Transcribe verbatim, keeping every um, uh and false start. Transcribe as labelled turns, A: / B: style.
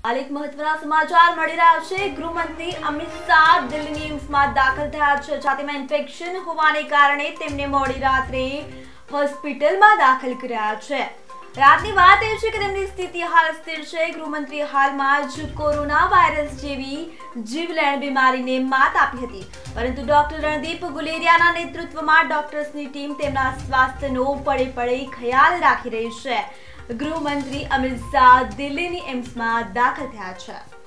A: હાલ એક મહત્વના સમાચાર મળી રહ્યા છે। ગૃહમંત્રી અમિત શાહ દિલ્હીની એમ્સમાં દાખલ થયા છે। છાતીમાં ઇન્ફેક્શન હોવાને કારણે તેમને મોડી રાત્રે હોસ્પિટલમાં દાખલ કર્યા છે। રાતની વાત એ છે કે તેમની સ્થિતિ હાલ સ્થિર છે। ગૃહમંત્રી હાલમાં જ કોરોના વાયરસ જેવી જીવલેણ બીમારીને માત આપી હતી, પરંતુ ડોક્ટર રણદીપ ગુલેરિયાના નેતૃત્વમાં ડોક્ટર્સની ટીમ તેમના સ્વાસ્થ્યનો પળે પળે ખ્યાલ રાખી રહી છે। ગૃહમંત્રી અમિત શાહ દિલ્હીની એમ્સમાં દાખલ થયા છે।